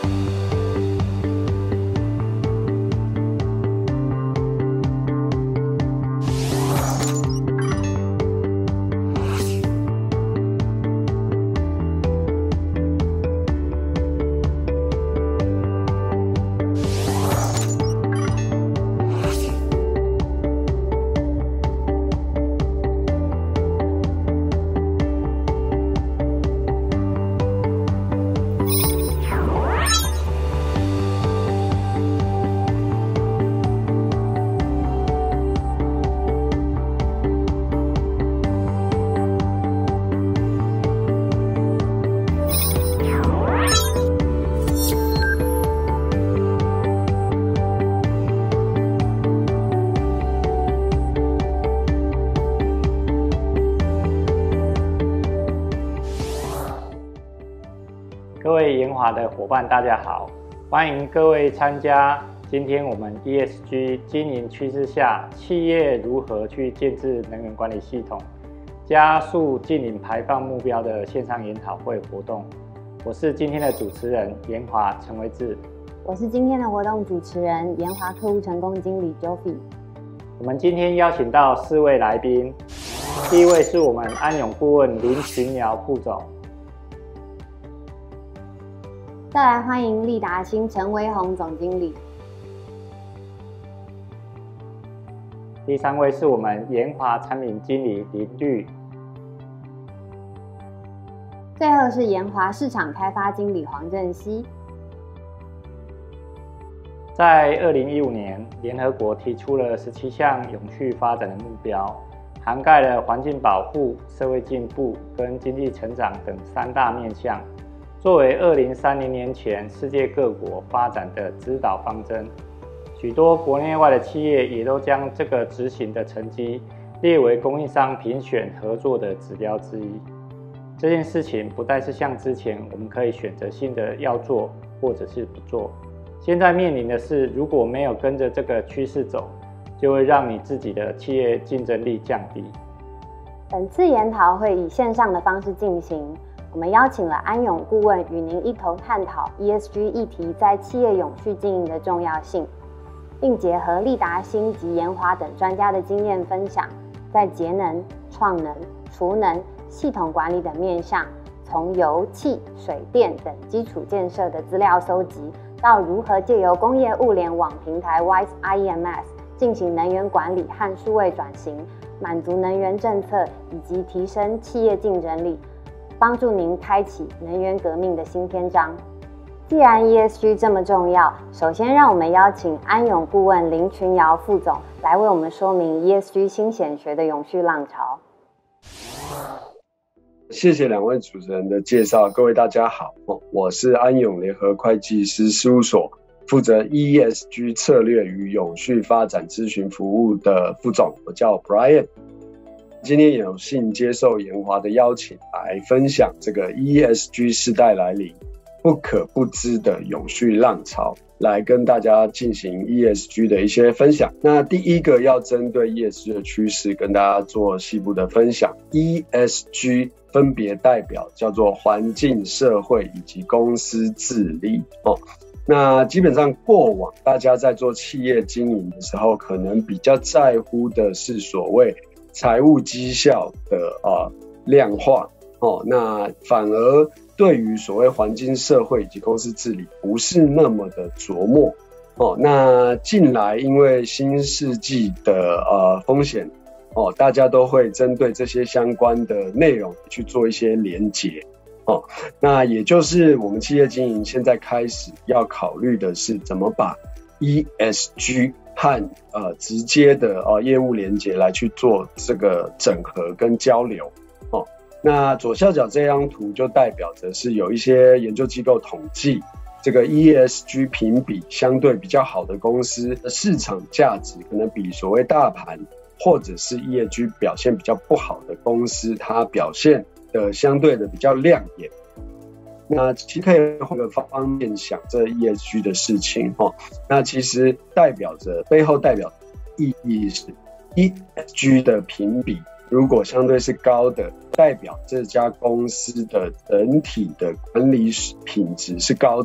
各位研华的伙伴，大家好，欢迎各位参加今天我们 ESG 经营趋势下，企业如何去建制能源管理系统，加速净零排放目标的线上研讨会活动。我是今天的主持人研华陈维志， 我是今天的活动主持人研华客户成功经理 Joffy。 我们今天邀请到4位来宾，第一位是我们安永顾问林群瑶副总。 再来欢迎立达新陈维宏总经理。 第3位是我们研华产品经理林律。 最后是研华市场开发经理黄正熙。 在2015年，联合国提出了17项永续发展的目标，涵盖了环境保护、社会进步跟经济成长等3大面向。作为2030年前世界各国发展的指导方针，许多国内外的企业也都将这个执行的成绩列为供应商评选合作的指标之一。这件事情不再是像之前我们可以选择性的要做或者是不做，现在面临的是如果没有跟着这个趋势走，就会让你自己的企业竞争力降低。 本次研讨会以线上的方式进行，我们邀请了安永顾问与您一同探讨 ESG 议题在企业永续经营的重要性，并结合立达新及研华等专家的经验分享，在节能、创能、储能、系统管理等面向，从油气、水电等基础建设的资料搜集，到如何借由工业物联网平台 WISE IEMS 进行能源管理和数位转型，满足能源政策以及提升企业竞争力，帮助您开启能源革命的新篇章。既然 ESG 这么重要，首先让我们邀请安永顾问林群瑶副总来为我们说明 ESG 新显学的永续浪潮。 谢谢2位主持人的介绍，各位大家好，我是安永联合会计师事务所负责 ESG 策略与永续发展咨询服务的副总，我叫 Brian。今天有幸接受研华的邀请，来分享这个 ESG 世代来临不可不知的永续浪潮，来跟大家进行 ESG 的一些分享。那第一个要针对 ESG 的趋势跟大家做细部的分享。 ESG 分别代表叫做环境、社会以及公司治理。那基本上过往大家在做企业经营的时候，可能比较在乎的是所谓财务绩效的量化，那反而对于所谓环境、社会以及公司治理不是那么的琢磨。那近来因为新世纪的风险，大家都会针对这些相关的内容去做一些连结。那也就是我们企业经营现在开始要考虑的是怎么把 ESG 和直接的业务连结来去做这个整合跟交流。那左下角这张图就代表着是有一些研究机构统计，这个 ESG 评比相对比较好的公司的市场价值可能比所谓大盘或者是 ESG 表现比较不好的公司，它表现的相对的比较亮眼。那其实可以换个方面想这 ESG 的事情，那其实背后代表意义是 ESG 的评比如果相对是高的，代表这家公司的整体的管理品质是高的，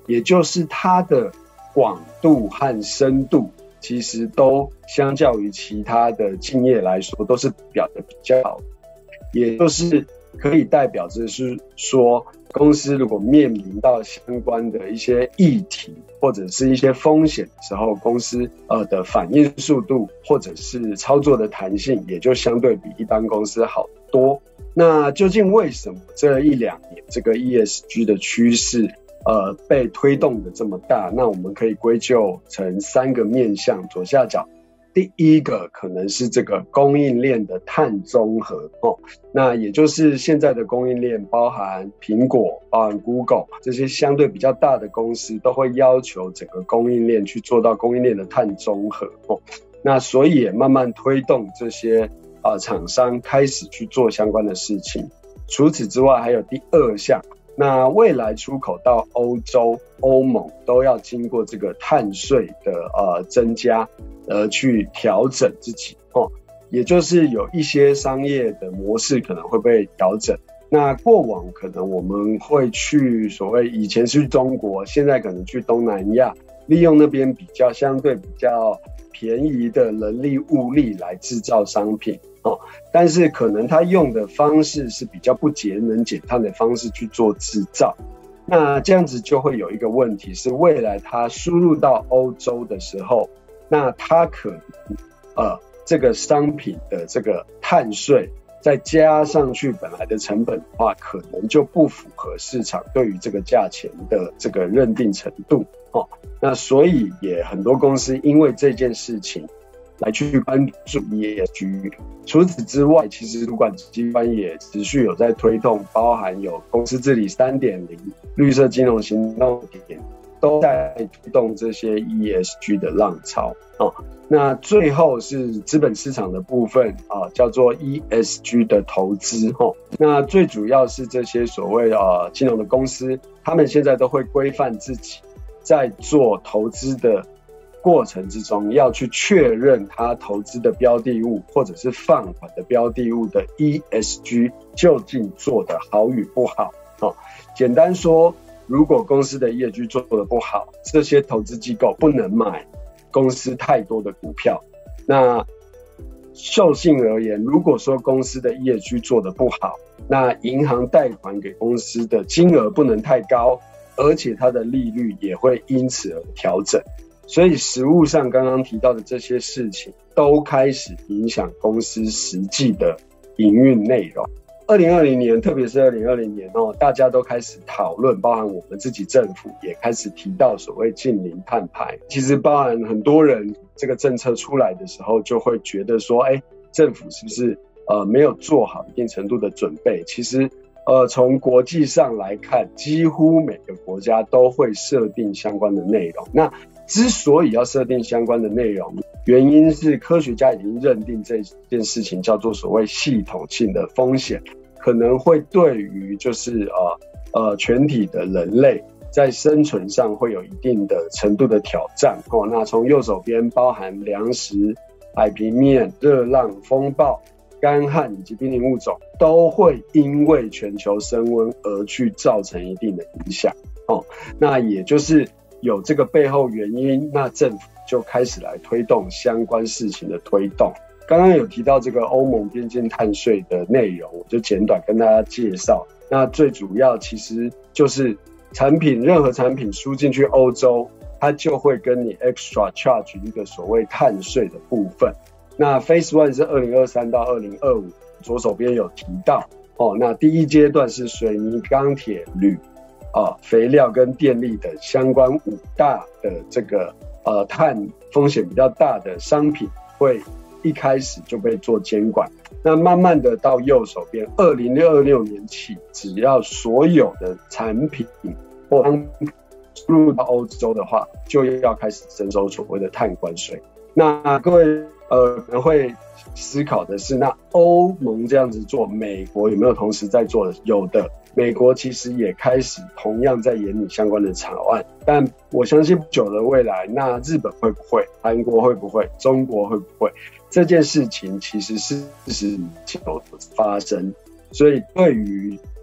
也就是它的广度和深度其实都相较于其他的竞业来说都是表的比较好，也就是可以代表着是说，公司如果面临到相关的一些议题或者是一些风险的时候，公司的反应速度或者是操作的弹性也就相对比一般公司好多。那究竟为什么这1-2年这个 ESG 的趋势被推动的这么大？那我们可以归咎成3个面向，左下角第一个可能是这个供应链的碳中和那也就是现在的供应链包含苹果、包含 Google 这些相对比较大的公司都会要求整个供应链去做到供应链的碳中和那所以也慢慢推动这些厂商开始去做相关的事情。除此之外还有第2项，那未来出口到欧洲、欧盟都要经过这个碳税的增加去调整自己也就是有一些商业的模式可能会被调整。那过往可能我们会去所谓以前是中国，现在可能去东南亚，利用那边相对比较便宜的人力物力来制造商品但是可能他用的方式是比较不节能减碳的方式去做制造。那这样子就会有一个问题是，未来他输入到欧洲的时候，那他可能这个商品的这个碳税再加上去本来的成本的话，可能就不符合市场对于这个价钱的这个认定程度那所以也很多公司因为这件事情来去关注 ESG。 除此之外，其实主管机关也持续有在推动，包含有公司治理 3.0、 绿色金融行动点都在推动这些 ESG 的浪潮那最后是资本市场的部分叫做 ESG 的投资那最主要是这些所谓金融的公司，他们现在都会规范自己在做投资的过程之中要去确认他投资的标的物或者是放款的标的物的 ESG 究竟做得好与不好简单说，如果公司的 ESG 做得不好，这些投资机构不能买公司太多的股票。那就近而言，如果说公司的 ESG 做得不好，那银行贷款给公司的金额不能太高，而且它的利率也会因此而调整。所以实务上刚刚提到的这些事情都开始影响公司实际的营运内容。2020年，特别是2020年大家都开始讨论，包含我们自己政府也开始提到所谓近零碳排。其实包含很多人这个政策出来的时候就会觉得说政府是不是没有做好一定程度的准备。其实从国际上来看，几乎每个国家都会设定相关的内容。那之所以要设定相关的内容，原因是科学家已经认定这件事情叫做所谓系统性的风险，可能会对于就是全体的人类在生存上会有一定的程度的挑战那从右手边包含粮食、海平面、热浪、风暴、干旱以及濒临物种都会因为全球升温而去造成一定的影响那也就是有这个背后原因，那政府就开始来推动相关事情的推动。刚刚有提到这个欧盟边境碳税的内容，我就简短跟大家介绍。那最主要其实就是任何产品输进去欧洲，它就会跟你 extra charge 一个所谓碳税的部分。那 Phase 1是2023到2025，左手边有提到那第一阶段是水泥、钢铁、铝肥料跟电力等相关5大的这个碳风险比较大的商品会一开始就被做监管。那慢慢的到右手边2026年起，只要所有的产品或输入到欧洲的话，就要开始征收所谓的碳关税。那各位可能会思考的是，那欧盟这样子做，美国有没有同时在做的？有的，美国其实也开始同样在研拟相关的草案，但我相信不久的未来，那日本会不会？韩国会不会？中国会不会？这件事情其实是事实有发生，所以对于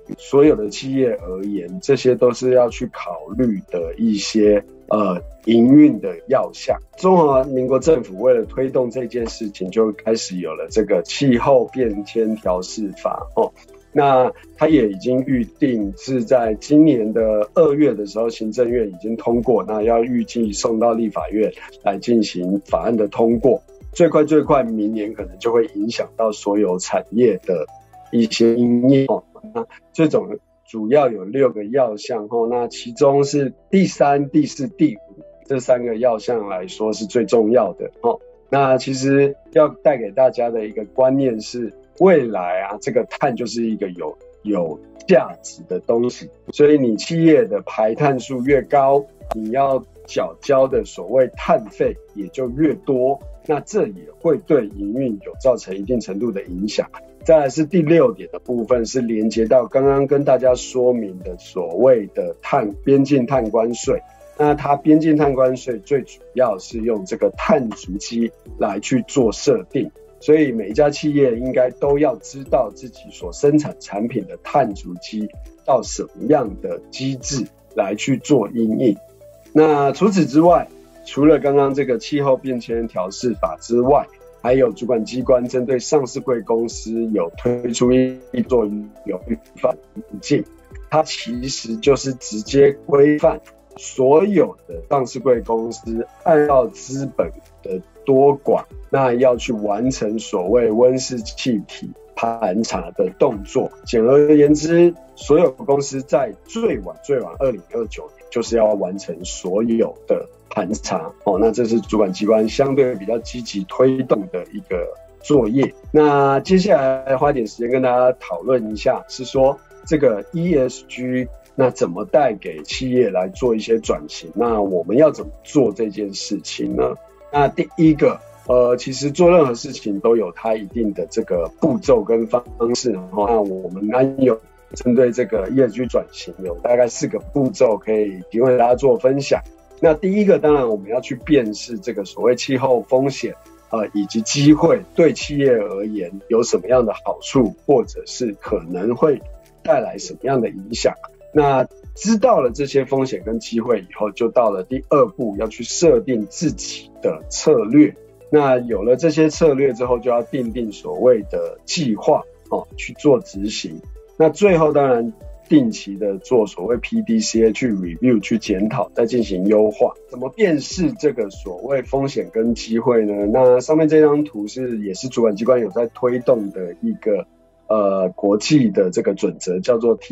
所有的企业而言，这些都是要去考虑的一些营运的要项。中华民国政府为了推动这件事情，就开始有了这个气候变迁调适法那它也已经预定是在今年的2月的时候，行政院已经通过，那要预计送到立法院来进行法案的通过。最快明年可能就会影响到所有产业的一些因应那这种主要有6个要项那其中是第3、第4、第5这3个要项来说是最重要的那其实要带给大家的一个观念是，未来这个碳就是一个有价值的东西，所以你企业的排碳数越高，你要缴交的所谓碳费也就越多，那这也会对营运有造成一定程度的影响。再来是第6点的部分，是连接到刚刚跟大家说明的所谓的边境碳关税。那它边境碳关税最主要是用这个碳足迹来去做设定，所以每一家企业应该都要知道自己所生产产品的碳足迹到什么样的机制来去做因应。那除此之外，除了刚刚这个气候变迁调适法之外，还有主管机关针对上市柜公司有推出一座有预范途径，它其实就是直接规范所有的上市柜公司按照资本的多寡，那要去完成所谓温室气体盘查的动作。简而言之，所有公司在最晚2029年就是要完成所有的盘查那这是主管机关相对比较积极推动的一个作业。那接下来花点时间跟大家讨论一下，是说这个 ESG 那怎么带给企业来做一些转型，那我们要怎么做这件事情呢？那第一个其实做任何事情都有它一定的这个步骤跟方式那我们有针对这个 ESG 转型有大概4个步骤可以提供给大家做分享。那第一个当然我们要去辨识这个所谓气候风险以及机会对企业而言有什么样的好处，或者是可能会带来什么样的影响。那知道了这些风险跟机会以后，就到了第2步，要去设定自己的策略。那有了这些策略之后，就要订定所谓的计划去做执行。那最后当然定期的做所谓 PDCA 去 review 去检讨，再进行优化。怎么辨识这个所谓风险跟机会呢？那上面这张图也是主管机关有在推动的一个国际的这个准则，叫做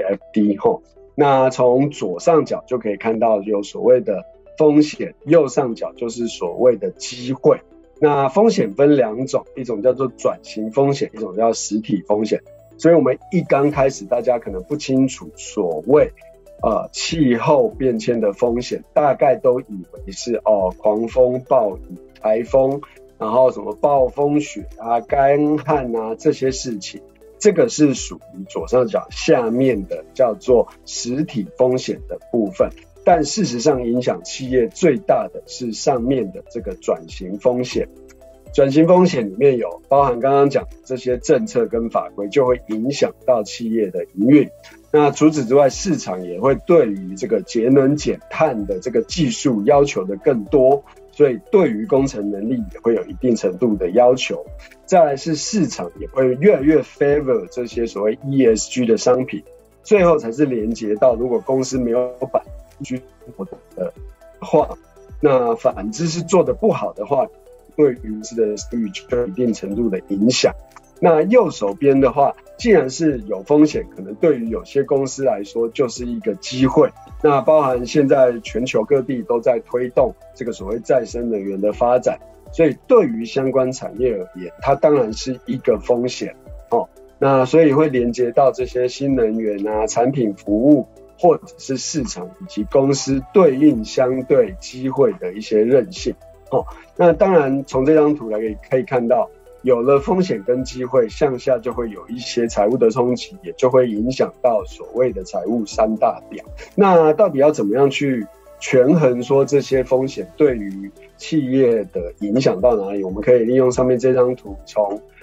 TCFD 那从左上角就可以看到有所谓的风险，右上角就是所谓的机会。那风险分2种，一种叫做转型风险，一种叫实体风险。所以我们一刚开始大家可能不清楚所谓气候变迁的风险，大概都以为是狂风暴雨台风，然后什么暴风雪干旱这些事情，这个是属于左上角下面的叫做实体风险的部分。但事实上影响企业最大的是上面的这个转型风险。转型风险里面有包含刚刚讲这些政策跟法规，就会影响到企业的营运。那除此之外，市场也会对于这个节能减碳的这个技术要求的更多，所以对于工程能力也会有一定程度的要求。再来是市场也会越来越 favor 这些所谓 ESG 的商品。最后才是连接到，如果公司没有把 ESG 做的话，那反之是做得不好的话，对于公司的声誉就有一定程度的影响。那右手边的话，既然是有风险，可能对于有些公司来说就是一个机会。那包含现在全球各地都在推动这个所谓再生能源的发展，所以对于相关产业而言，它当然是一个风险那所以会连接到这些新能源产品服务，或者是市场以及公司对应相对机会的一些韧性那当然从这张图来可以看到，有了风险跟机会，向下就会有一些财务的冲击，也就会影响到所谓的财务3大表。那到底要怎么样去权衡说这些风险对于企业的影响到哪里？我们可以利用上面这张图，从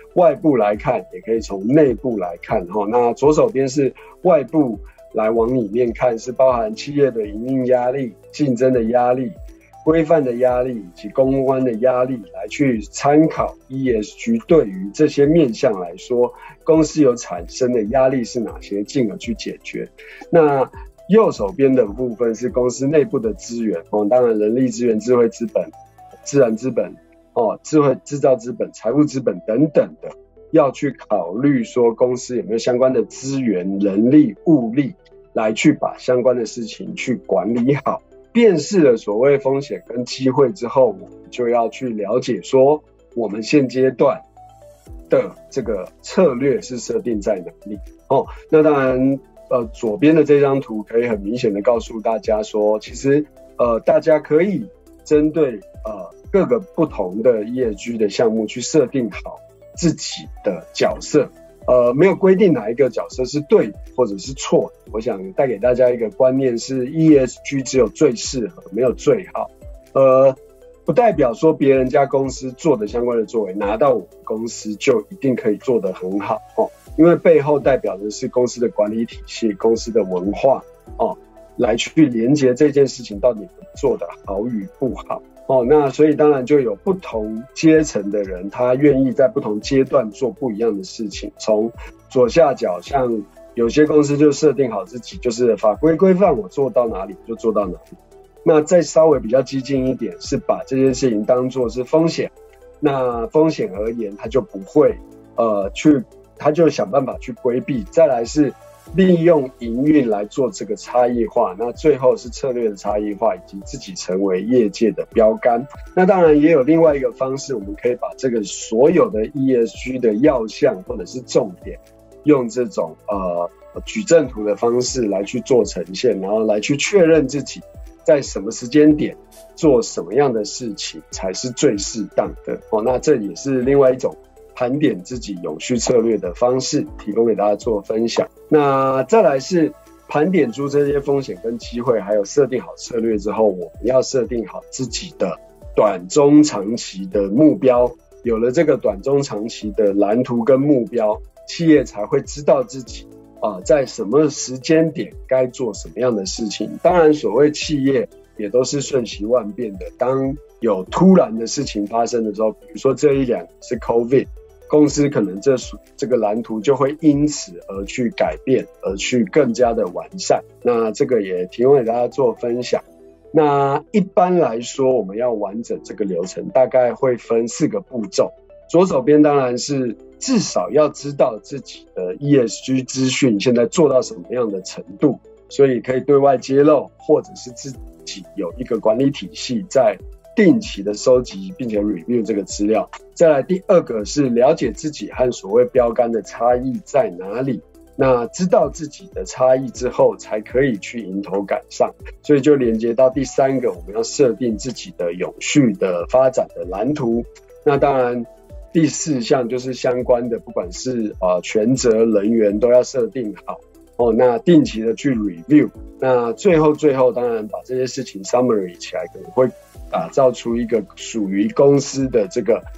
外部来看，也可以从内部来看。那左手边是外部来往里面看，是包含企业的营运压力、竞争的压力、规范的压力以及公关的压力，来去参考 ESG 对于这些面向来说，公司有产生的压力是哪些，进而去解决。那右手边的部分是公司内部的资源，当然人力资源、智慧资本、自然资本、智慧制造资本、财务资本等等的，要去考虑说公司有没有相关的资源、人力、物力，来去把相关的事情去管理好。辨识了所谓风险跟机会之后，我们就要去了解说我们现阶段的这个策略是设定在哪里。那当然左边的这张图可以很明显的告诉大家说，其实大家可以针对各个不同的 ESG 的项目去设定好自己的角色。没有规定哪一个角色是对或者是错。我想带给大家一个观念是 ESG 只有最适合，没有最好。不代表说别人家公司做的相关的作为拿到我们公司就一定可以做得很好，因为背后代表的是公司的管理体系、公司的文化，来去连接这件事情到底做得好与不好。那所以当然就有不同阶层的人，他愿意在不同阶段做不一样的事情。从左下角，像有些公司就设定好自己就是法规规范我做到哪里就做到哪里。那再稍微比较激进一点，是把这件事情当作是风险。那风险而言，他就不会他就想办法去规避。再来是利用营运来做这个差异化，那最后是策略的差异化，以及自己成为业界的标杆。那当然也有另外一个方式，我们可以把这个所有的 ESG 的要项或者是重点，用这种矩阵图的方式来去做呈现，然后来去确认自己在什么时间点做什么样的事情才是最适当的。那这也是另外一种盘点自己永续策略的方式，提供给大家做分享。那再来是盘点出这些风险跟机会，还有设定好策略之后，我们要设定好自己的短中长期的目标。有了这个短中长期的蓝图跟目标，企业才会知道自己在什么时间点该做什么样的事情。当然所谓企业也都是瞬息万变的，当有突然的事情发生的时候，比如说这一两是 COVID，公司可能这个蓝图就会因此而去改变，而去更加的完善。那这个也提供给大家做分享。那一般来说，我们要完整这个流程，大概会分4个步骤。左手边当然是至少要知道自己的 ESG 资讯现在做到什么样的程度，所以可以对外揭露，或者是自己有一个管理体系在定期的收集并且 review 这个资料。再来第2个是了解自己和所谓标杆的差异在哪里，那知道自己的差异之后才可以去迎头赶上，所以就连接到第3个，我们要设定自己的永续的发展的蓝图。那当然第4项就是相关的，不管是权责人员都要设定好那定期的去 review。那最后当然把这些事情 summary 起来，可能会打造出一个属于公司的这个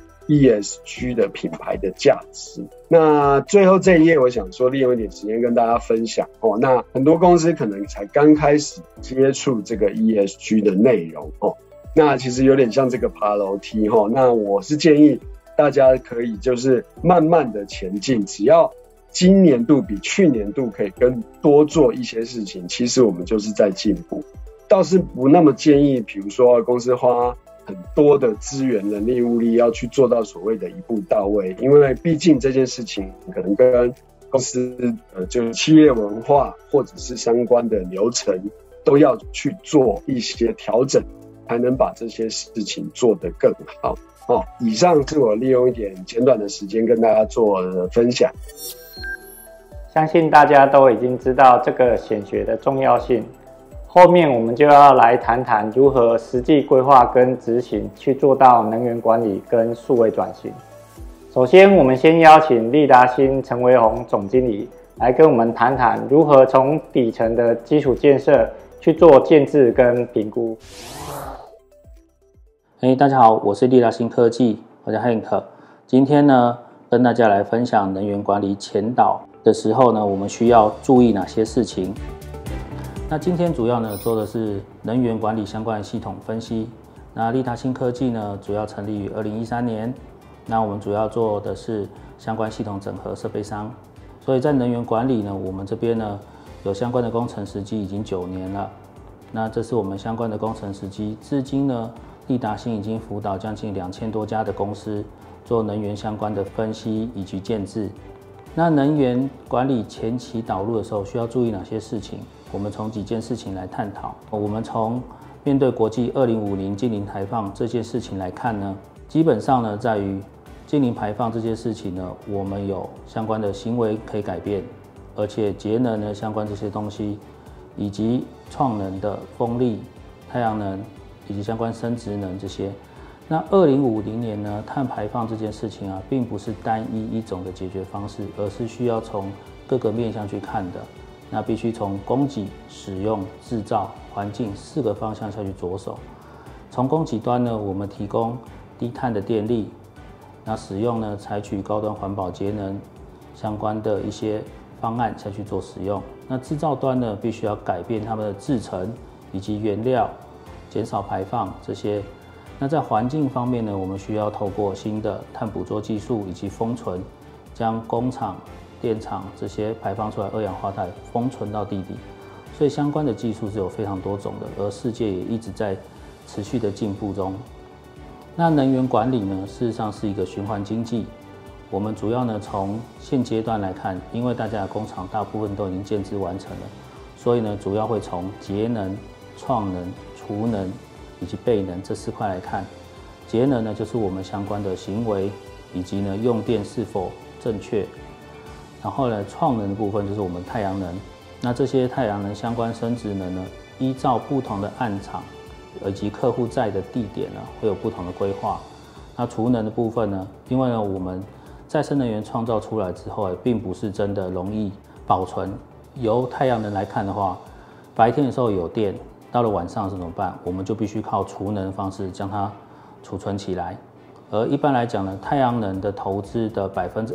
ESG 的品牌的价值。那最后这一页，我想说利用一点时间跟大家分享那很多公司可能才刚开始接触这个 ESG 的内容那其实有点像这个爬楼梯那我是建议大家可以就是慢慢的前进，只要今年度比去年度可以更多做一些事情，其实我们就是在进步。倒是不那么建议，比如说公司花很多的资源、人力、物力要去做到所谓的一步到位，因为毕竟这件事情可能跟公司就是企业文化或者是相关的流程都要去做一些调整，才能把这些事情做得更好。以上是我利用一点简短的时间跟大家做分享。 相信大家都已经知道这个显学的重要性，后面我们就要来谈谈如何实际规划跟执行，去做到能源管理跟数位转型。首先，我们先邀请立达新陈维宏总经理来跟我们谈谈如何从底层的基础建设去做建制跟评估。 大家好，我是立达新科技，我叫 Hank。今天呢， 跟大家来分享能源管理前导的时候呢，我们需要注意哪些事情。那今天主要呢做的是能源管理相关的系统分析。那利达新科技呢主要成立于2013年，那我们主要做的是相关系统整合设备商。所以在能源管理呢，我们这边呢有相关的工程时机已经9年了。那这是我们相关的工程时机，至今呢利达新已经辅导将近2000多家的公司做能源相关的分析以及建制。那能源管理前期导入的时候需要注意哪些事情？我们从几件事情来探讨。我们从面对国际2050净零排放这件事情来看呢，基本上呢在于净零排放这件事情呢，我们有相关的行为可以改变，而且节能呢相关这些东西，以及创能的风力、太阳能以及相关生质能这些。那2050年呢，碳排放这件事情啊，并不是单一种的解决方式，而是需要从各个面向去看的。那必须从供给、使用、制造、环境4个方向下去着手。从供给端呢，我们提供低碳的电力，那使用呢，采取高端环保节能相关的一些方案下去做使用。那制造端呢，必须要改变它们的制程以及原料，减少排放这些。那在环境方面呢，我们需要透过新的碳捕捉技术以及封存，将工厂、电厂这些排放出来二氧化碳封存到地底。所以相关的技术是有非常多种的，而世界也一直在持续的进步中。那能源管理呢，事实上是一个循环经济。我们主要呢从现阶段来看，因为大家的工厂大部分都已经建制完成了，所以呢主要会从节能、创能、储能以及备能这4块来看。节能呢就是我们相关的行为以及呢用电是否正确，然后呢创能的部分就是我们太阳能。那这些太阳能相关生质能呢，依照不同的案场以及客户在的地点呢，会有不同的规划。那储能的部分呢，因为呢我们再生能源创造出来之后，并不是真的容易保存。由太阳能来看的话，白天的时候有电，到了晚上是怎么办？我们就必须靠储能的方式将它储存起来。而一般来讲呢，太阳能的投资的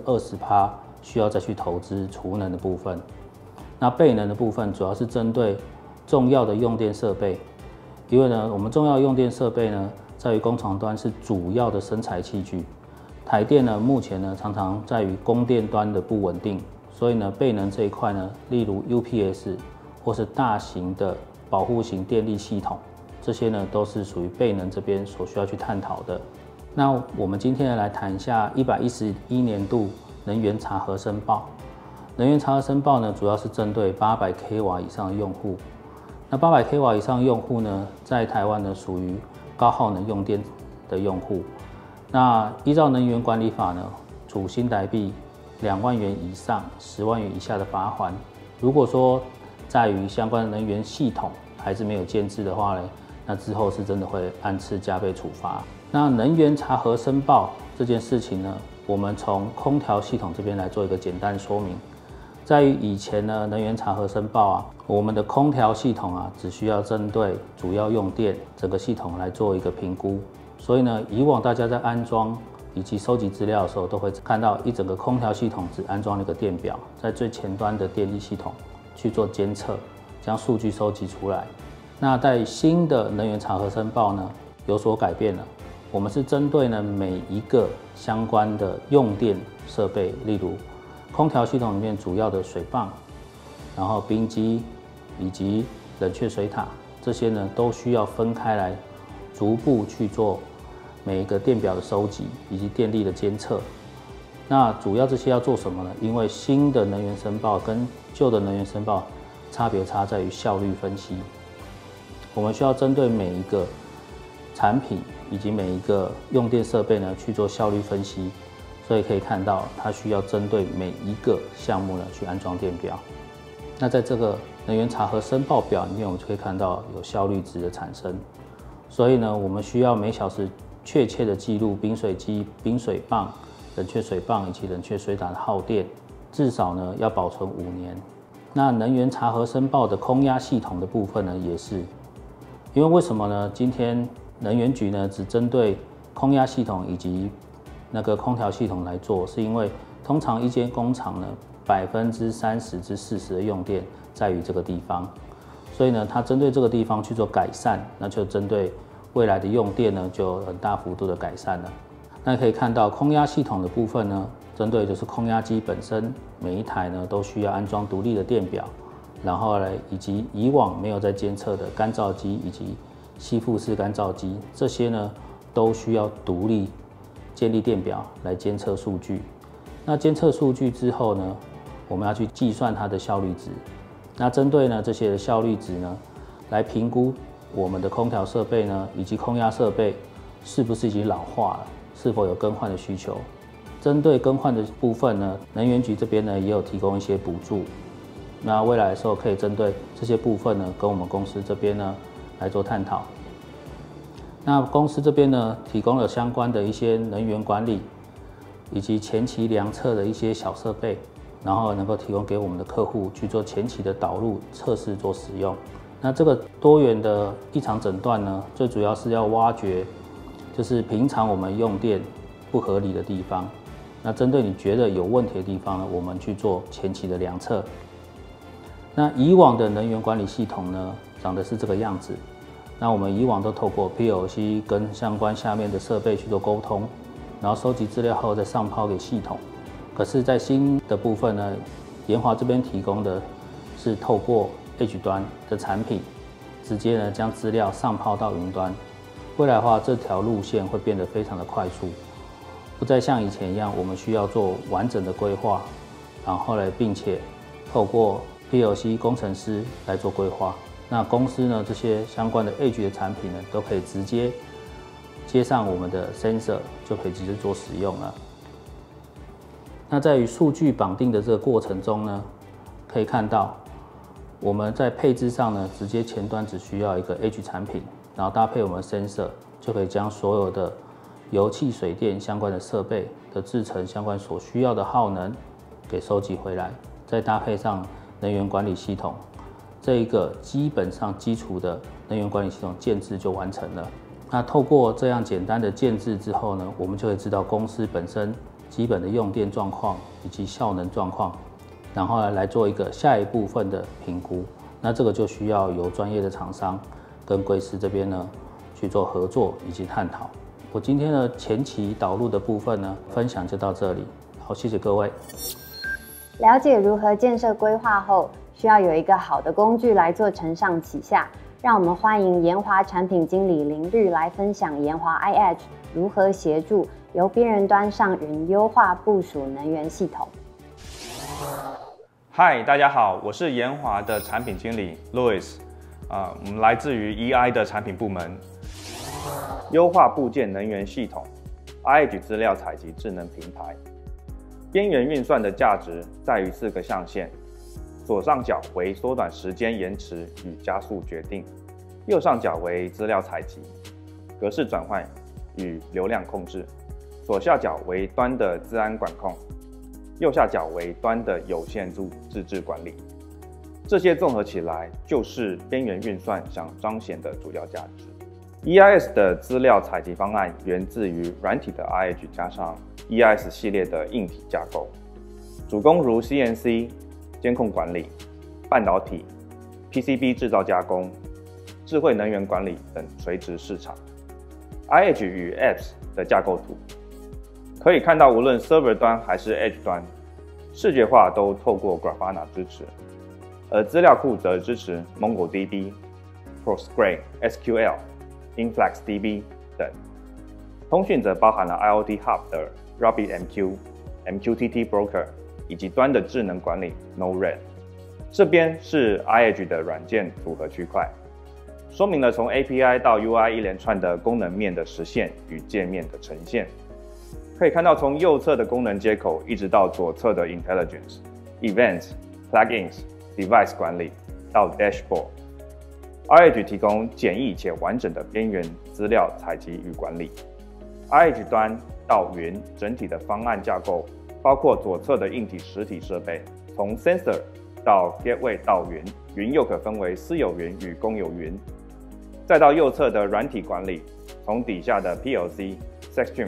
20%需要再去投资储能的部分。那备能的部分主要是针对重要的用电设备，因为呢，我们重要的用电设备呢，在于工厂端是主要的生产器具。台电呢，目前呢常常在于供电端的不稳定，所以呢，备能这一块呢，例如 UPS 或是大型的保护型电力系统，这些呢都是属于备能这边所需要去探讨的。那我们今天呢来谈一下111年度能源查核申报。能源查核申报呢，主要是针对800 kW 以上的用户。那800 kW 以上的用户呢，在台湾呢属于高耗能用电的用户。那依照能源管理法呢，处新台币2万元以上10万元以下的罚锾。如果说在于相关的能源系统还是没有建制的话呢，那之后是真的会按次加倍处罚。那能源查核申报这件事情呢，我们从空调系统这边来做一个简单说明。在于以前呢，能源查核申报啊，我们的空调系统啊，只需要针对主要用电整个系统来做一个评估。所以呢，以往大家在安装以及收集资料的时候，都会看到一整个空调系统只安装了一个电表，在最前端的电力系统去做监测，将数据收集出来。那在新的能源查核申报呢，有所改变了。我们是针对呢每一个相关的用电设备，例如空调系统里面主要的水泵，然后冰机以及冷却水塔，这些呢都需要分开来，逐步去做每一个电表的收集以及电力的监测。那主要这些要做什么呢？因为新的能源申报跟旧的能源申报差在于效率分析。我们需要针对每一个产品以及每一个用电设备呢去做效率分析。所以可以看到，它需要针对每一个项目呢去安装电表。那在这个能源查核申报表里面，我们就可以看到有效率值的产生。所以呢，我们需要每小时确切的记录冰水机、冰水泵、冷却水泵以及冷却水塔的耗电，至少呢要保存5年。那能源查核申报的空压系统的部分呢，也是，因为为什么呢？今天能源局呢只针对空压系统以及那个空调系统来做，是因为通常一间工厂呢，30%至40%的用电在于这个地方，所以呢，它针对这个地方去做改善，那就针对未来的用电呢，就很大幅度的改善了。那可以看到空压系统的部分呢，针对就是空压机本身，每一台呢都需要安装独立的电表，然后呢，以及以往没有在监测的干燥机以及吸附式干燥机，这些呢都需要独立建立电表来监测数据。那监测数据之后呢，我们要去计算它的效率值。那针对呢这些的效率值呢，来评估我们的空调设备呢以及空压设备是不是已经老化了，是否有更换的需求。针对更换的部分呢，能源局这边呢也有提供一些补助。那未来的时候可以针对这些部分呢，跟我们公司这边呢来做探讨。那公司这边呢提供了相关的一些能源管理以及前期量测的一些小设备，然后能够提供给我们的客户去做前期的导入测试做使用。那这个多元的异常诊断呢，最主要是要挖掘就是平常我们用电不合理的地方。那针对你觉得有问题的地方呢，我们去做前期的量测。那以往的能源管理系统呢，长得是这个样子。那我们以往都透过 PLC 跟相关下面的设备去做沟通，然后收集资料后再上抛给系统。可是，在新的部分呢，研华这边提供的是透过 Edge 端的产品，直接呢将资料上抛到云端。未来的话，这条路线会变得非常的快速，不再像以前一样，我们需要做完整的规划，然后呢，并且透过 PLC 工程师来做规划。那公司呢，这些相关的 Edge 的产品呢，都可以直接接上我们的 sensor， 就可以直接做使用了。那在于数据绑定的这个过程中呢，可以看到我们在配置上呢，直接前端只需要一个 Edge 产品，然后搭配我们 sensor， 就可以将所有的油气、水电相关的设备的制程相关所需要的耗能给收集回来，再搭配上能源管理系统。这一个基本上基础的能源管理系统建制就完成了。那透过这样简单的建制之后呢，我们就会知道公司本身基本的用电状况以及效能状况，然后来做一个下一部分的评估。那这个就需要由专业的厂商跟贵司这边呢去做合作以及探讨。我今天的前期导入的部分呢，分享就到这里。好，谢谢各位。 了解如何建设规划后，需要有一个好的工具来做承上启下。让我们欢迎研华产品经理林律来分享研华 iEdge 如何协助由边缘端上云优化部署能源系统。 嗨，大家好，我是研华的产品经理 Louis， 我们来自于 EI 的产品部门，优化部件能源系统 iEdge 资料采集智能平台。边缘运算的价值在于4个象限，左上角为缩短时间延迟与加速决定，右上角为资料采集、格式转换与流量控制，左下角为端的资安管控，右下角为端的有限度自治管理。这些综合起来，就是边缘运算想彰显的主要价值。EIS 的资料采集方案源自于软体的 iEdge 加上 EIS 系列的硬体架构，主攻如 CNC、监控管理、半导体、PCB 制造加工、智慧能源管理等垂直市场。iEdge 与 Apps 的架构图可以看到，无论 Server 端还是 Edge 端，视觉化都透过 Grafana 支持，而资料库则支持 MongoDB、Postgre、SQL、InfluxDB 等。通讯则包含了 IoT Hub 的 RabbitMQ、MQTT Broker 以及端的智能管理 Node-RED。这边是 iEdge 的软件组合区块，说明了从 API 到 UI 一连串的功能面的实现与界面的呈现。可以看到，从右侧的功能接口一直到左侧的 Intelligence、Events、Plugins、Device 管理到 Dashboard。iEdge 提供简易且完整的边缘资料采集与管理。iEdge 端到云整体的方案架构包括左侧的硬体实体设备，从 Sensor 到 Gateway 到云，云又可分为私有云与公有云。再到右侧的软体管理，从底下的 PLC、Sexstream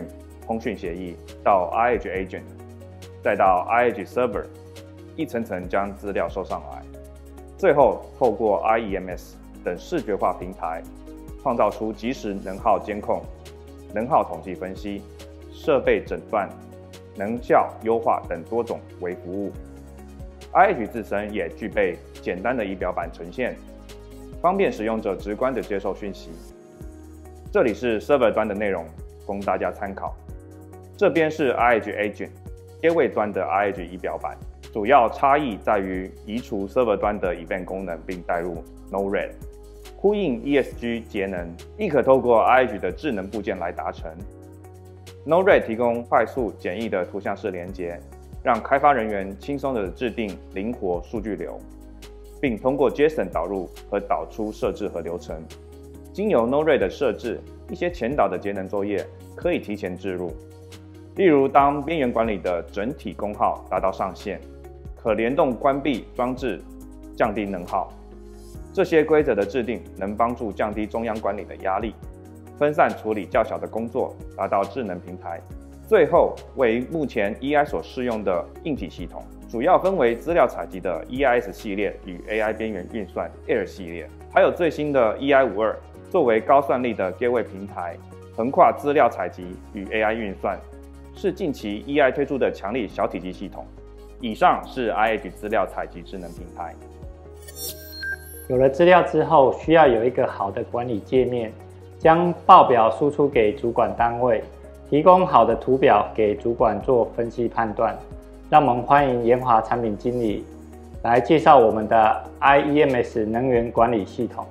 通讯协议到 IH Agent， 再到 IH Server， 一层层将资料收上来，最后透过 IEMS 等视觉化平台，创造出即时能耗监控、能耗统计分析、设备诊断、能效优化等多种微服务。IH 自身也具备简单的仪表板呈现，方便使用者直观地接受讯息。这里是 Server 端的内容，供大家参考。这边是 IH Agent 接位端的 IH 仪表板，主要差异在于移除 Server 端的 Event 功能，并带入 Node-RED， 呼应 ESG 节能，亦可透过 IH 的智能部件来达成。Node-RED 提供快速简易的图像式连接，让开发人员轻松地制定灵活数据流，并通过 JSON 导入和导出设置和流程。经由 Node-RED 的设置，一些前导的节能作业可以提前置入。例如，当边缘管理的整体功耗达到上限，可联动关闭装置，降低能耗。这些规则的制定能帮助降低中央管理的压力，分散处理较小的工作，达到智能平台。最后为目前 EI 所适用的硬体系统，主要分为资料采集的 EIS 系列与 AI 边缘运算 Air 系列，还有最新的 EI52， 作为高算力的 Gateway 平台，横跨资料采集与 AI 运算，是近期 EI 推出的强力小体积系统。以上是 IH 资料采集智能平台。 有了资料之后，需要有一个好的管理界面，将报表输出给主管单位，提供好的图表给主管做分析判断。让我们欢迎研华产品经理来介绍我们的 IEMS 能源管理系统。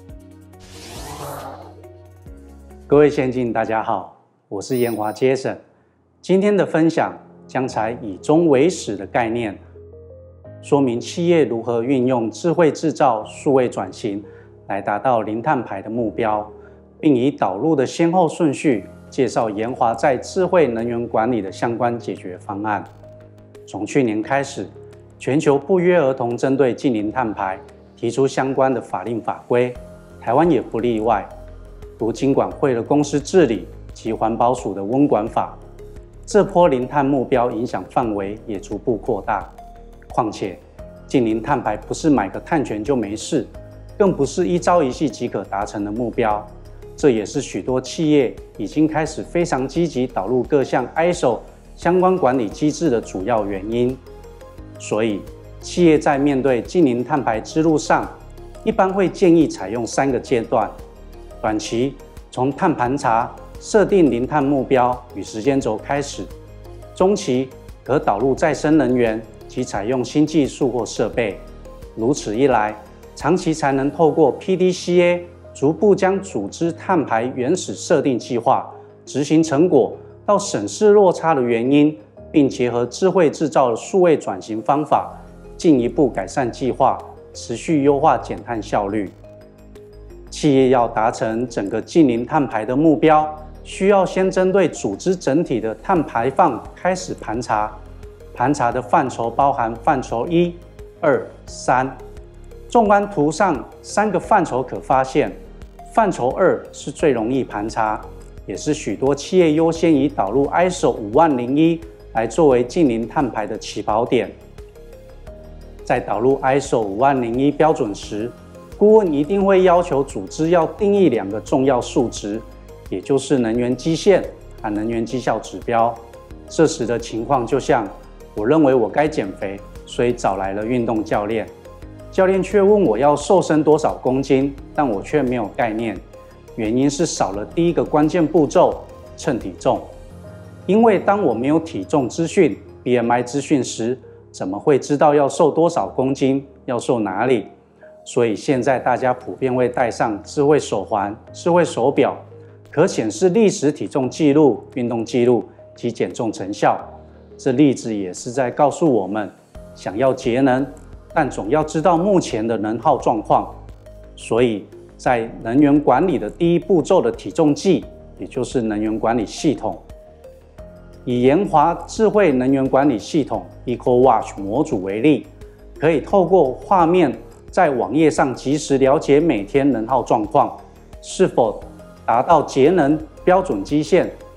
各位先进大家好，我是研华 Jason。今天的分享将采以终为始的概念，说明企业如何运用智慧制造数位转型来达到零碳排的目标，并以导入的先后顺序介绍研华在智慧能源管理的相关解决方案。从去年开始，全球不约而同针对近零碳排提出相关的法令法规，台湾也不例外。如金管会的公司治理及环保署的温管法，这波零碳目标影响范围也逐步扩大。况且，近零碳排不是买个碳权就没事，更不是一朝一夕即可达成的目标。这也是许多企业已经开始非常积极导入各项 ISO 相关管理机制的主要原因。所以，企业在面对近零碳排之路上，一般会建议采用3个阶段。短期从碳盘查、设定零碳目标与时间轴开始；中期可导入再生能源及采用新技术或设备。如此一来，长期才能透过 PDCA 逐步将组织碳排原始设定计划、执行成果到审视落差的原因，并结合智慧制造的数位转型方法，进一步改善计划，持续优化减碳效率。企业要达成整个近零碳排的目标，需要先针对组织整体的碳排放开始盘查。盘查的范畴包含范畴1、2、3。纵观图上3个范畴可发现，范畴2是最容易盘查，也是许多企业优先以导入 ISO 5001来作为近零碳排的起跑点。在导入 ISO 5001标准时，顾问一定会要求组织要定义2个重要数值，也就是能源基线和能源绩效指标。这时的情况就像，我认为我该减肥，所以找来了运动教练，教练却问我要瘦身多少公斤，但我却没有概念。原因是少了第一个关键步骤，称体重。因为当我没有体重资讯、BMI 资讯时，怎么会知道要瘦多少公斤，要瘦哪里？所以现在大家普遍会戴上智慧手环、智慧手表，可显示历史体重记录、运动记录及减重成效。这例子也是在告诉我们，想要节能，但总要知道目前的能耗状况。所以在能源管理的第一步骤的体重计，也就是能源管理系统。以研华智慧能源管理系统 EcoWatch 模组为例，可以透过画面在网页上及时了解每天能耗状况，是否达到节能标准基线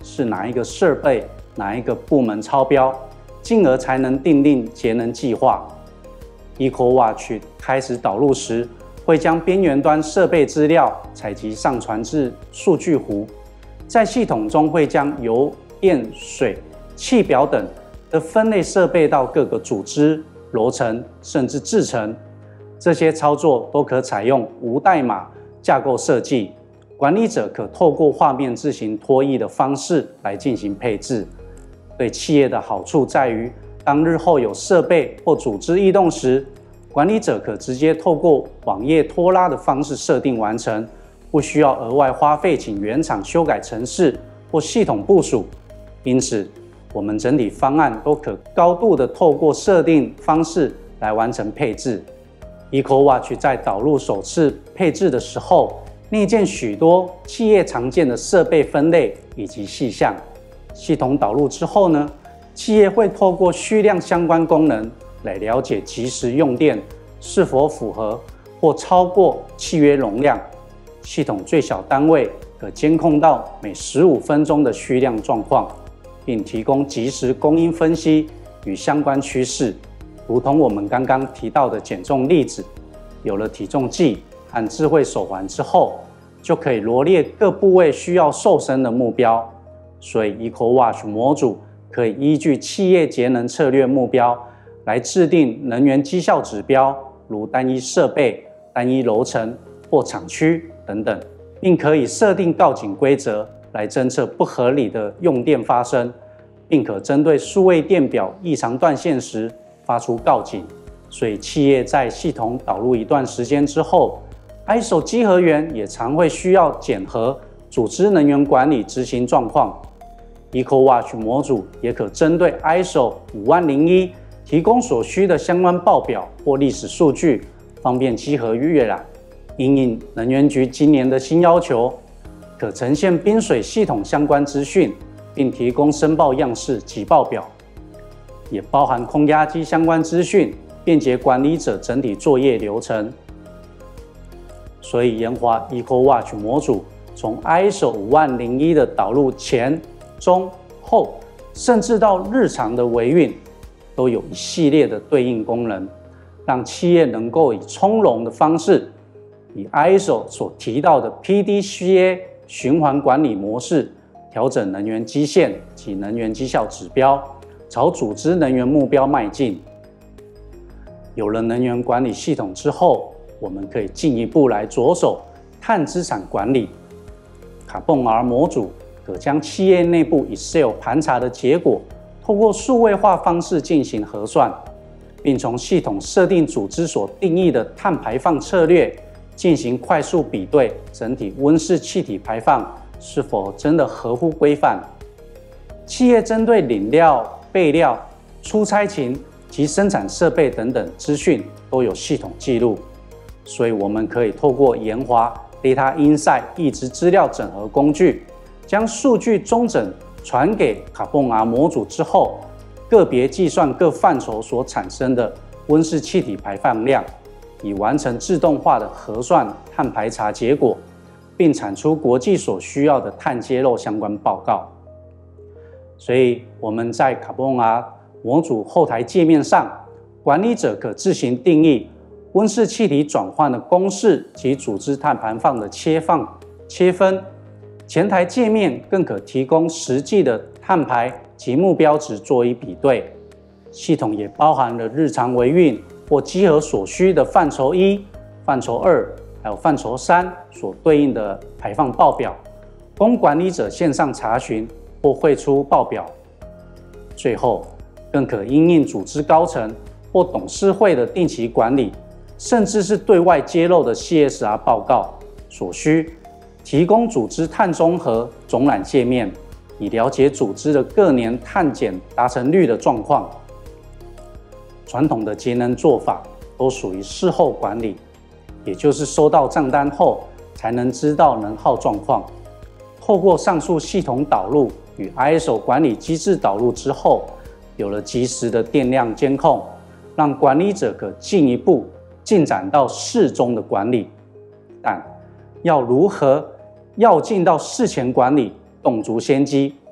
是哪一个设备、哪一个部门超标，进而才能订定节能计划。EcoWatch 开始导入时，会将边缘端设备资料采集上传至数据湖，在系统中会将油、电、水、气表等的分类设备到各个组织、楼层甚至制程。这些操作都可采用无代码架构设计，管理者可透过画面自行拖移的方式来进行配置。对企业的好处在于，当日后有设备或组织异动时，管理者可直接透过网页拖拉的方式设定完成，不需要额外花费请原厂修改程式或系统部署。因此，我们整体方案都可高度的透过设定方式来完成配置。EcoWatch 在导入首次配置的时候，内建许多企业常见的设备分类以及细项。系统导入之后呢，企业会透过虚量相关功能来了解即时用电是否符合或超过契约容量。系统最小单位可监控到每15分钟的虚量状况，并提供即时供应分析与相关趋势。如同我们刚刚提到的减重例子，有了体重计和智慧手环之后，就可以罗列各部位需要瘦身的目标。所以 EcoWatch 模组可以依据企业节能策略目标来制定能源绩效指标，如单一设备、单一楼层或厂区等等，并可以设定告警规则来侦测不合理的用电发生，并可针对数位电表异常断线时发出告警。所以企业在系统导入一段时间之后， ISO 稽核员也常会需要检核组织能源管理执行状况。EcoWatch 模组也可针对 ISO 5001提供所需的相关报表或历史数据，方便稽核阅览。因应能源局今年的新要求，可呈现冰水系统相关资讯，并提供申报样式及报表，也包含空压机相关资讯，便捷管理者整体作业流程。所以研华 EcoWatch 模组从 ISO 5001的导入前、中、后，甚至到日常的维运，都有一系列的对应功能，让企业能够以从容的方式，以 ISO 所提到的 PDCA 循环管理模式，调整能源基线及能源绩效指标，朝组织能源目标迈进。有了能源管理系统之后，我们可以进一步来着手碳资产管理。CarbonR 模组可将企业内部 Excel 盘查的结果，透过数位化方式进行核算，并从系统设定组织所定义的碳排放策略，进行快速比对整体温室气体排放是否真的合乎规范。企业针对领料、备料、出差勤及生产设备等等资讯都有系统记录，所以我们可以透过研华 Data Insight 异质资料整合工具，将数据中整传给 CarbonR 模组之后，个别计算各范畴所产生的温室气体排放量，以完成自动化的核算碳排查结果，并产出国际所需要的碳揭露相关报告。所以我们在 CarbonR 模组后台界面上，管理者可自行定义温室气体转换的公式及组织碳排放的切分。前台界面更可提供实际的碳排及目标值做一比对。系统也包含了日常维运或稽核所需的范畴1、范畴2，还有范畴3所对应的排放报表，供管理者线上查询或汇出报表。最后，更可因应组织高层或董事会的定期管理，甚至是对外揭露的 CSR 报告所需，提供组织碳中和总览界面，以了解组织的各年碳减达成率的状况。传统的节能做法都属于事后管理，也就是收到账单后才能知道能耗状况。透过上述系统导入与 ISO 管理机制导入之后，有了及时的电量监控，让管理者可进一步进展到事中的管理。但要如何要进到事前管理，动足先机，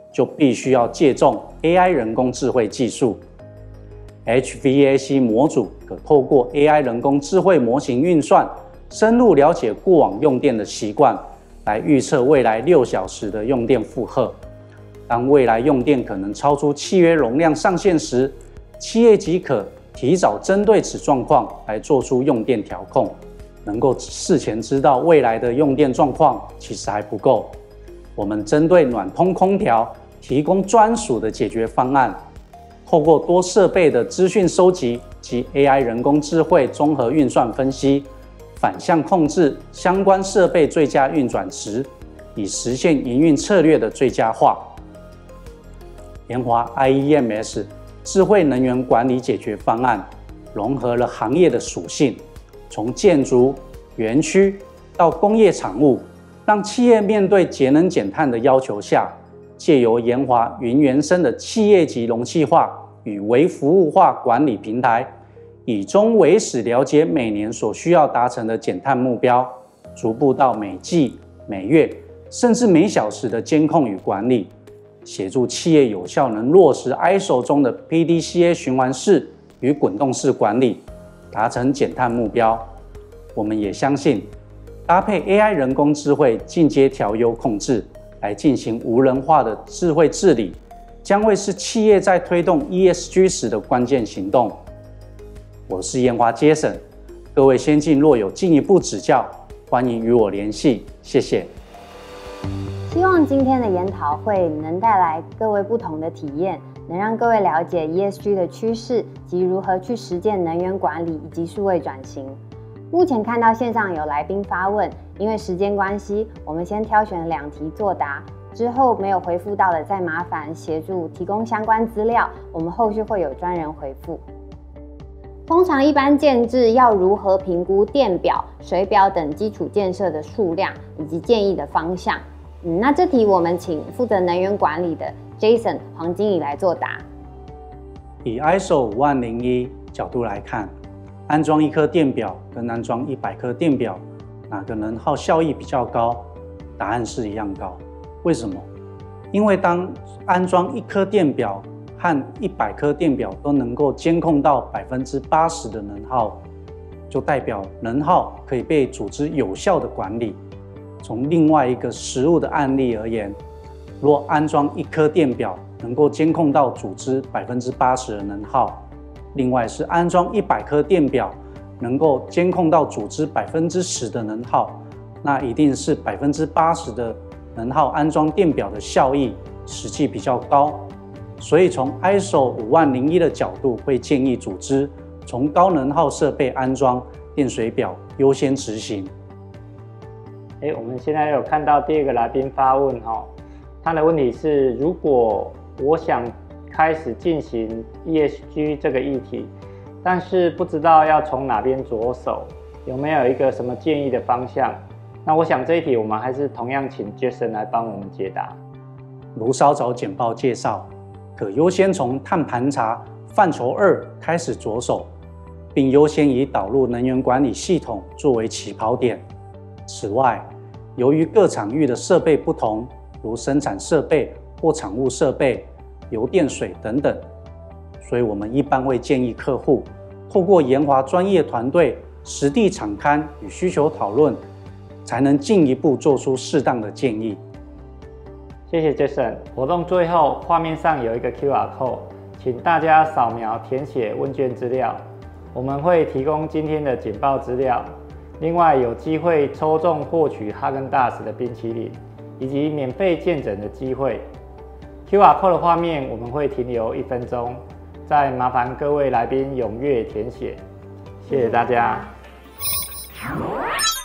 就必须要借重 AI 人工智慧技术。HVAC 模组可透过 AI 人工智慧模型运算，深入了解过往用电的习惯，来预测未来6小时的用电负荷。当未来用电可能超出契约容量上限时，企业即可提早针对此状况来做出用电调控，能够事前知道未来的用电状况其实还不够。我们针对暖通空调提供专属的解决方案，透过多设备的资讯收集及 AI 人工智慧综合运算分析，反向控制相关设备最佳运转值，以实现营运策略的最佳化。研华 IEMS 智慧能源管理解决方案融合了行业的属性，从建筑、园区到工业产物，让企业面对节能减碳的要求下，借由研华云原生的企业级容器化与微服务化管理平台，以终为始了解每年所需要达成的减碳目标，逐步到每季、每月甚至每小时的监控与管理，协助企业有效能落实 ISO 中的 PDCA 循环式与滚动式管理，达成减碳目标。我们也相信，搭配 AI 人工智慧进阶调优控制来进行无人化的智慧治理，将会是企业在推动 ESG 时的关键行动。我是研华 Jason， 各位先进若有进一步指教，欢迎与我联系，谢谢。 希望今天的研讨会能带来各位不同的体验，能让各位了解 ESG 的趋势及如何去实践能源管理以及数位转型。目前看到线上有来宾发问，因为时间关系，我们先挑选2题作答，之后没有回复到的再麻烦协助提供相关资料，我们后续会有专人回复。通常一般建制要如何评估电表、水表等基础建设的数量以及建议的方向？那这题我们请负责能源管理的 Jason 黄经理来作答。 以 ISO 5001角度来看，安装1颗电表跟安装100颗电表，哪个能耗效益比较高？答案是一样高。为什么？因为当安装1颗电表和100颗电表都能够监控到80%的能耗，就代表能耗可以被组织有效的管理。从另外一个实务的案例而言，若安装1颗电表能够监控到组织80%的能耗，另外是安装100颗电表能够监控到组织10%的能耗，那一定是80%的能耗安装电表的效益实际比较高。所以从 ISO 5001的角度，会建议组织从高能耗设备安装电水表优先执行。 我们现在有看到第2个来宾发问他的问题是：如果我想开始进行 ESG 这个议题，但是不知道要从哪边着手，有没有一个什么建议的方向？那我想这一题我们还是同样请 Jason 来帮我们解答。 如稍早简报介绍，可优先从碳盘查范畴2开始着手，并优先以导入能源管理系统作为起跑点。此外，由于各场域的设备不同，如生产设备或产物设备、油电水等等，所以我们一般会建议客户透过研华专业团队实地场勘与需求讨论，才能进一步做出适当的建议。 谢谢 Jason。活动最后画面上有一个 QR code， 请大家扫描填写问卷资料，我们会提供今天的简报资料。另外有机会抽中获取哈根达斯的冰淇淋，以及免费见诊的机会。QR code 的画面我们会停留1分钟，再麻烦各位来宾踊跃填写。谢谢大家。